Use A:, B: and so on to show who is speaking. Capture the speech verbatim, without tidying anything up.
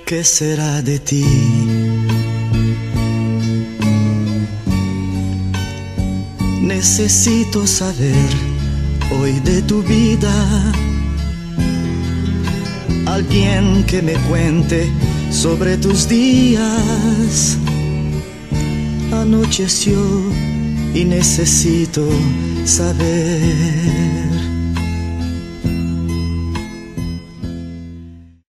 A: ¿Qué será de ti? Necesito saber hoy de tu vida. Alguien que me cuente sobre tus días. Anocheció y necesito saber.